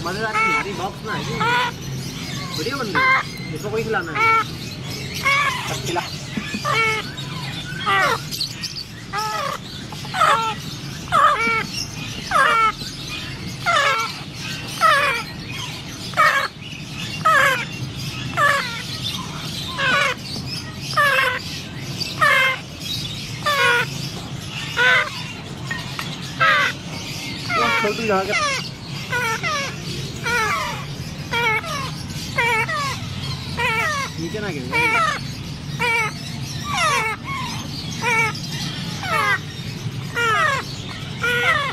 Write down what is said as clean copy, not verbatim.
मजेदार यारी बॉक्स ना है बढ़िया बन गई। इसको कोई खिलाना है सब खिला। छोटू यहाँ के नीचे ना गिर जाए।